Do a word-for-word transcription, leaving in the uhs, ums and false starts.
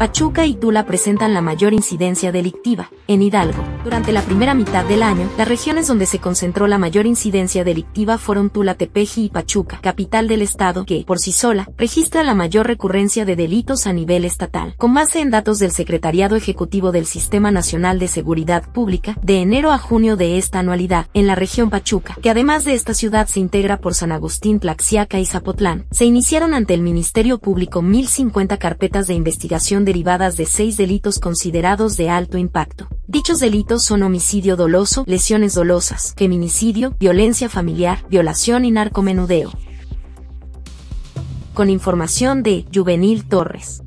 Pachuca y Tula presentan la mayor incidencia delictiva. En Hidalgo, durante la primera mitad del año, las regiones donde se concentró la mayor incidencia delictiva fueron Tula, Tepeji y Pachuca, capital del estado, que, por sí sola, registra la mayor recurrencia de delitos a nivel estatal. Con base en datos del Secretariado Ejecutivo del Sistema Nacional de Seguridad Pública, de enero a junio de esta anualidad, en la región Pachuca, que además de esta ciudad se integra por San Agustín, Tlaxiaca y Zapotlán, se iniciaron ante el Ministerio Público mil cincuenta carpetas de investigación derivadas de seis delitos considerados de alto impacto. Dichos delitos son homicidio doloso, lesiones dolosas, feminicidio, violencia familiar, violación y narcomenudeo. Con información de Juvenil Torres.